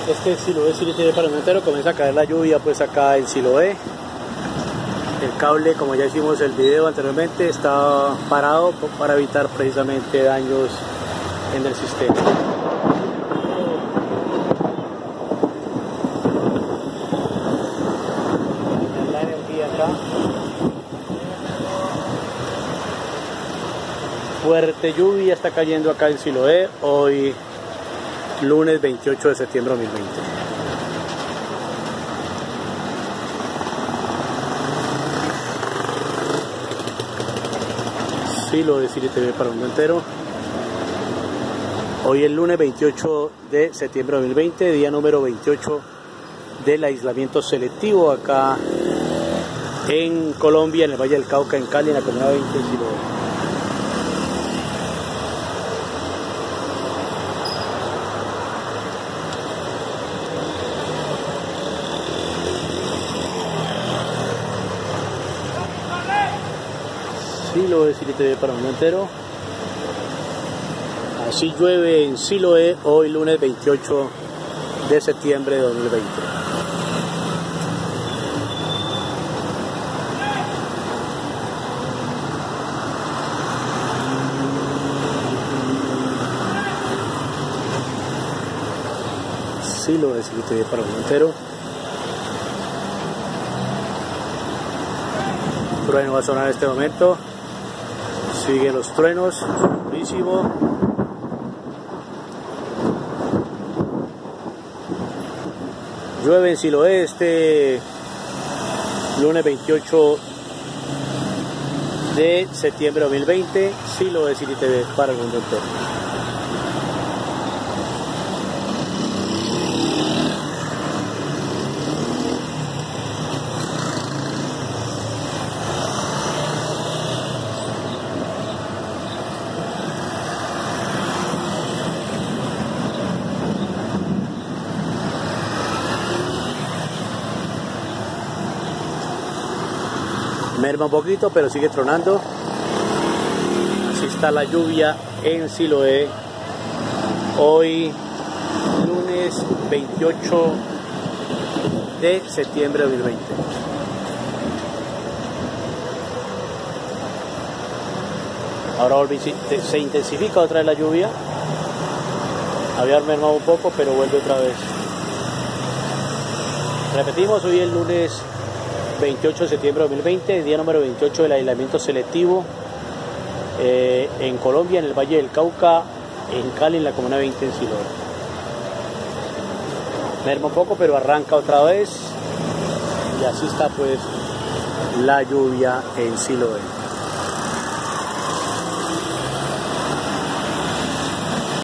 Este es Siloé, Siloé para el entero. Comienza a caer la lluvia pues acá en Siloé. El cable, como ya hicimos el video anteriormente, está parado para evitar precisamente daños en el sistema. La energía acá. Fuerte lluvia está cayendo acá en Siloé hoy lunes 28 de septiembre de 2020. Siloé TV para el mundo entero. Hoy el lunes 28 de septiembre de 2020, día número 28 del aislamiento selectivo acá en Colombia, en el Valle del Cauca, en Cali, en la comuna 20 de Siloé. Siloé TV para el mundo entero. Así llueve en Siloé hoy lunes 28 de septiembre de 2020. Siloé TV para el mundo entero. El trueno va a sonar en este momento. Siguen los truenos, durísimo. Llueve en Siloé este lunes 28 de septiembre de 2020. Siloé TV para el mundo entero. Merma un poquito, pero sigue tronando. Así está la lluvia en Siloé hoy lunes 28 de septiembre de 2020. Ahora se intensifica otra vez la lluvia. Había mermado un poco, pero vuelve otra vez. Repetimos, hoy el lunes 28 de septiembre de 2020, día número 28 del aislamiento selectivo en Colombia, en el Valle del Cauca, en Cali, en la comuna 20 en Siloé. Merma un poco, pero arranca otra vez y así está pues la lluvia en Siloé.